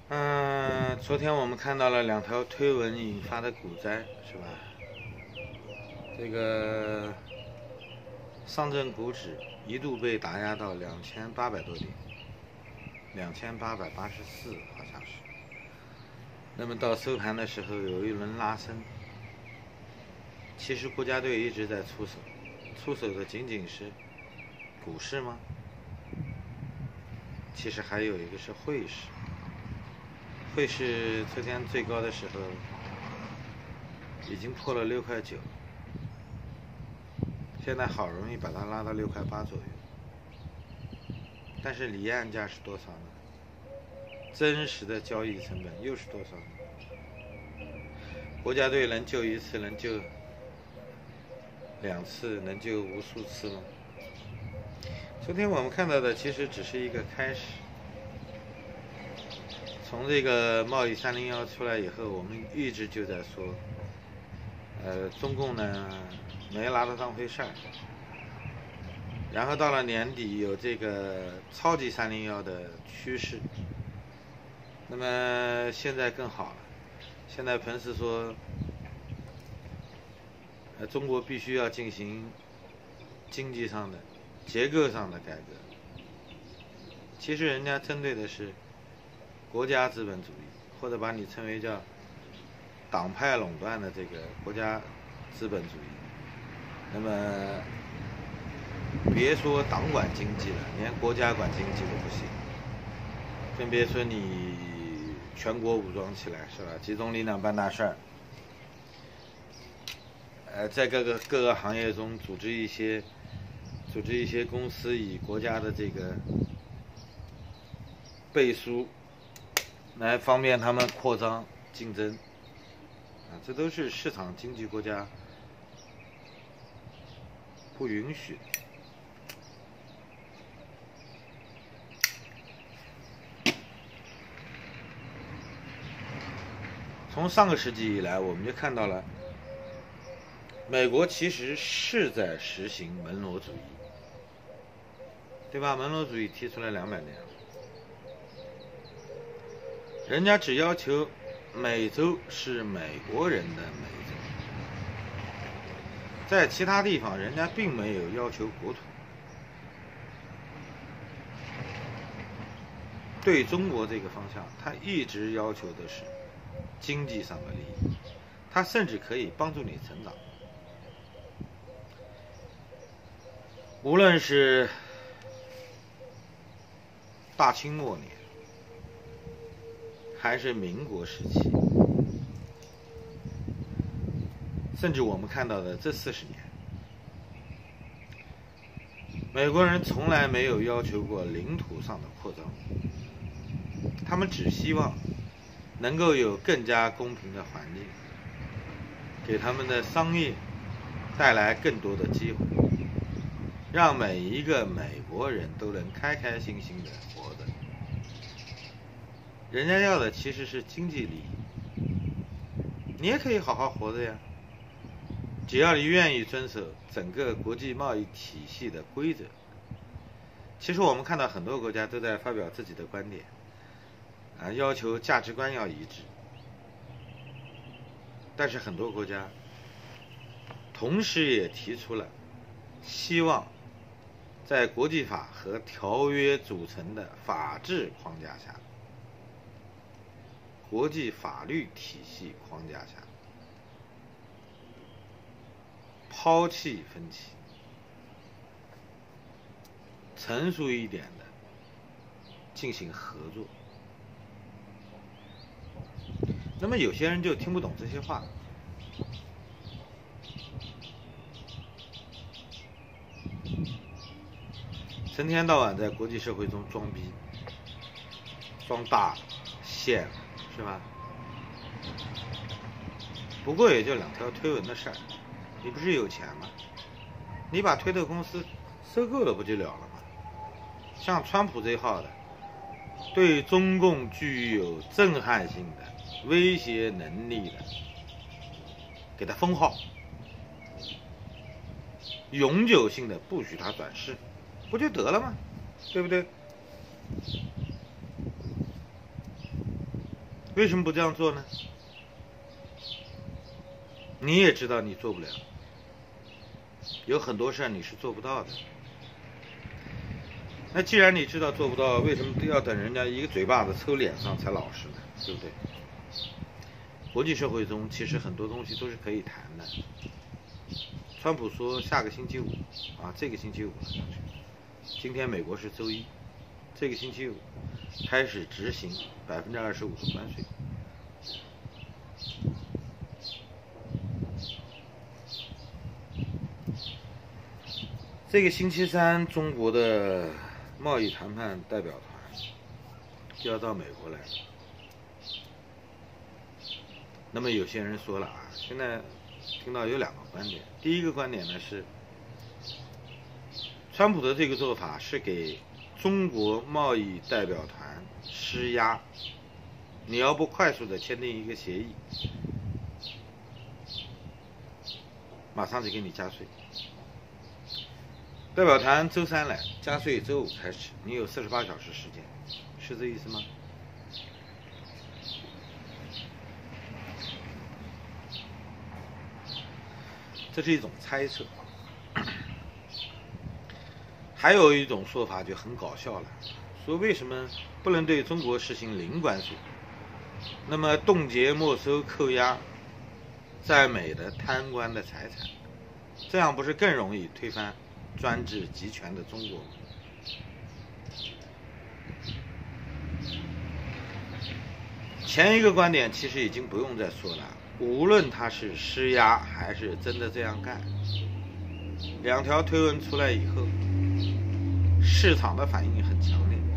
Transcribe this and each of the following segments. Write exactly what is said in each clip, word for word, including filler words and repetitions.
嗯，昨天我们看到了两条推文引发的股灾，是吧？这个上证股指一度被打压到两千八百多点，两千八百八十四好像是。那么到收盘的时候有一轮拉升，其实国家队一直在出手，出手的仅仅是股市吗？其实还有一个是汇市。汇市昨天最高的时候已经破了六块九，现在好容易把它拉到六块八左右。但是离岸价是多少呢？真实的交易成本又是多少呢？国家队能救一次，能救两次，能救无数次吗？昨天我们看到的其实只是一个开始。从这个贸易三零幺出来以后，我们一直就在说，呃，中共呢没拿它当回事儿。然后到了年底有这个超级三零幺的趋势，那么现在更好了。现在彭斯说，呃，中国必须要进行经济上的、结构上的改革。其实人家针对的是国家资本主义，或者把你称为叫党派垄断的这个国家资本主义。那么别说党管经济了，连国家管经济都不行，更别说你全国武装起来，是吧？集中力量办大事儿，呃，在各个各个行业中组织一些组织一些公司，以国家的这个背书来方便他们扩张竞争，啊，这都是市场经济国家不允许的。从上个世纪以来，我们就看到了，美国其实是在实行门罗主义，对吧？门罗主义提出来两百年了，人家只要求美洲是美国人的美洲，在其他地方人家并没有要求国土。对中国这个方向，他一直要求的是经济上的利益，他甚至可以帮助你成长。无论是大清末年，还是民国时期，甚至我们看到的这四十年，美国人从来没有要求过领土上的扩张，他们只希望能够有更加公平的环境，给他们的商业带来更多的机会，让每一个美国人都能开开心心的活着。人家要的其实是经济利益，你也可以好好活着呀，只要你愿意遵守整个国际贸易体系的规则。其实我们看到很多国家都在发表自己的观点，啊，要求价值观要一致，但是很多国家同时也提出了希望在国际法和条约组成的法治框架下，国际法律体系框架下，抛弃分歧，成熟一点的进行合作。那么有些人就听不懂这些话，成天到晚在国际社会中装逼、装大线，是吧？不过也就两条推文的事儿，你不是有钱吗？你把推特公司收购了不就了了吗？像川普这一号的，对中共具有震撼性的威胁能力的，给他封号，永久性的不许他转世，不就得了吗？对不对？ 为什么不这样做呢？你也知道你做不了，有很多事儿你是做不到的。那既然你知道做不到，为什么要等人家一个嘴巴子抽脸上才老实呢？对不对？国际社会中其实很多东西都是可以谈的。川普说下个星期五啊，这个星期五了，今天美国是周一，这个星期五开始执行百分之二十五的关税。这个星期三，中国的贸易谈判代表团就要到美国来了。那么有些人说了啊，现在听到有两个观点。第一个观点呢是，川普的这个做法是给中国贸易代表团施压，你要不快速的签订一个协议，马上就给你加税。代表团周三来，加税周五开始，你有四十八小时时间，是这意思吗？这是一种猜测。还有一种说法就很搞笑了，说为什么不能对中国实行零关税，那么冻结、没收、扣押在美的贪官的财产，这样不是更容易推翻专制集权的中国吗？前一个观点其实已经不用再说了，无论他是施压还是真的这样干，两条推文出来以后，市场的反应很强烈。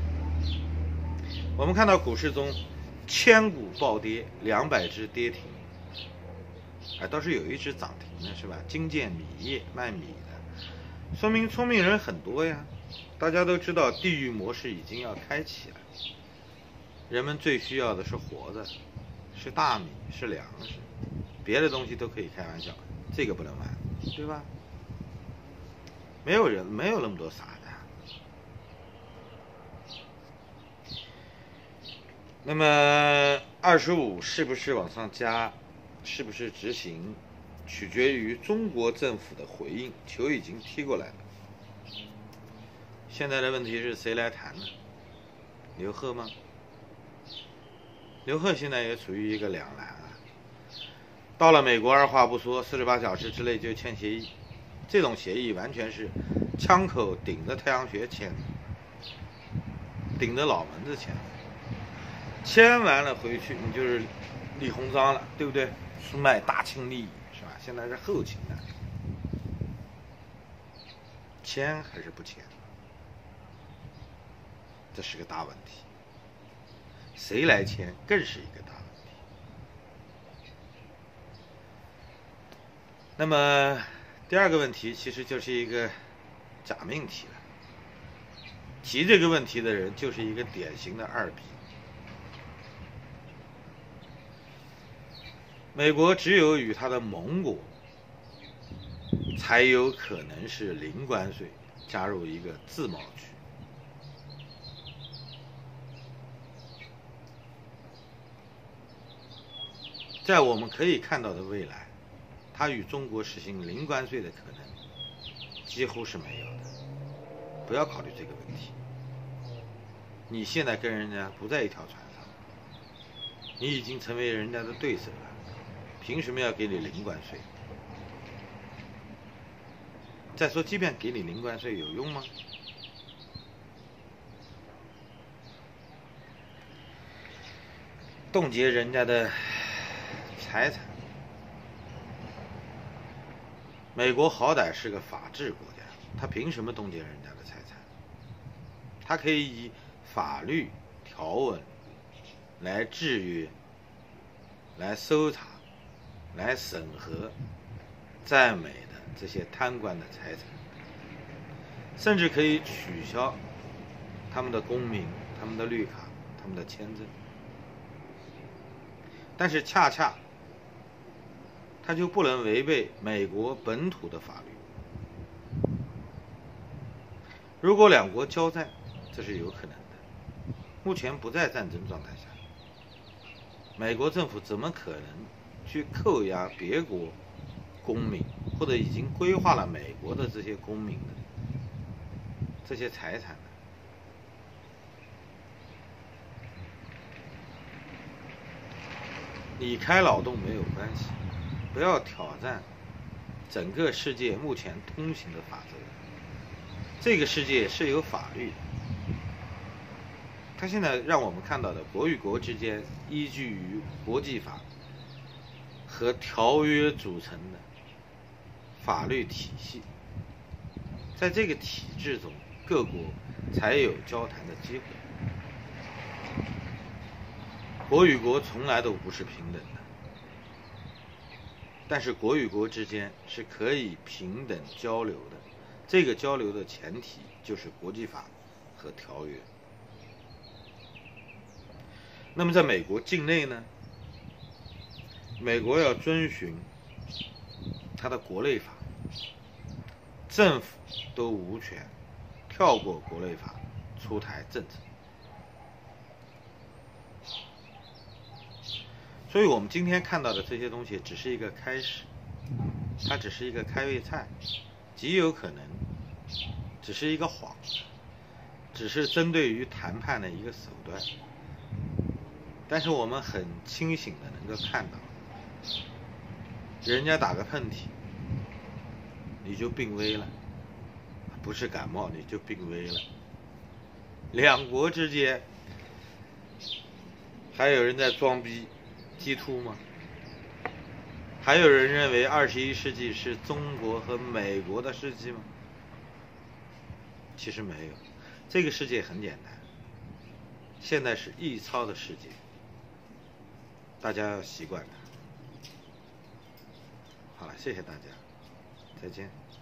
我们看到股市中千股暴跌，两百只跌停，哎，倒是有一只涨停的是吧？金建米业卖米的，说明聪明人很多呀。大家都知道地狱模式已经要开启了，人们最需要的是活着，是大米，是粮食，别的东西都可以开玩笑，这个不能玩，对吧？没有人没有那么多傻子。那么二十五是不是往上加，是不是执行，取决于中国政府的回应。球已经踢过来了，现在的问题是谁来谈呢？刘鹤吗？刘鹤现在也处于一个两难啊。到了美国，二话不说，四十八小时之内就签协议，这种协议完全是枪口顶着太阳穴签，顶着脑门子签。签完了回去，你就是李鸿章了，对不对？出卖大清利益是吧？现在是后清的，签还是不签？这是个大问题。谁来签更是一个大问题。那么第二个问题其实就是一个假命题了。提这个问题的人就是一个典型的二逼。美国只有与他的盟国才有可能是零关税，加入一个自贸区。在我们可以看到的未来，他与中国实行零关税的可能几乎是没有的。不要考虑这个问题。你现在跟人家不在一条船上，你已经成为人家的对手了，凭什么要给你零关税？再说，即便给你零关税有用吗？冻结人家的财产，美国好歹是个法治国家，他凭什么冻结人家的财产？他可以以法律条文来制约、来搜查、来审核在美的这些贪官的财产，甚至可以取消他们的公民、他们的绿卡、他们的签证。但是恰恰他就不能违背美国本土的法律。如果两国交战，这是有可能的，目前不在战争状态下。 美国政府怎么可能去扣押别国公民或者已经规划了美国的这些公民的这些财产呢？你开脑洞没有关系，不要挑战整个世界目前通行的法则。这个世界是有法律的，它现在让我们看到的国与国之间依据于国际法和条约组成的法律体系，在这个体制中，各国才有交谈的机会。国与国从来都不是平等的，但是国与国之间是可以平等交流的，这个交流的前提就是国际法和条约。那么在美国境内呢，美国要遵循它的国内法，政府都无权跳过国内法出台政策。所以我们今天看到的这些东西只是一个开始，它只是一个开胃菜，极有可能只是一个幌子，只是针对于谈判的一个手段。但是我们很清醒的能够看到，人家打个喷嚏你就病危了，不是感冒你就病危了。两国之间还有人在装逼激突吗？还有人认为二十一世纪是中国和美国的世纪吗？其实没有，这个世界很简单，现在是一超的世界，大家要习惯它。好了，谢谢大家，再见。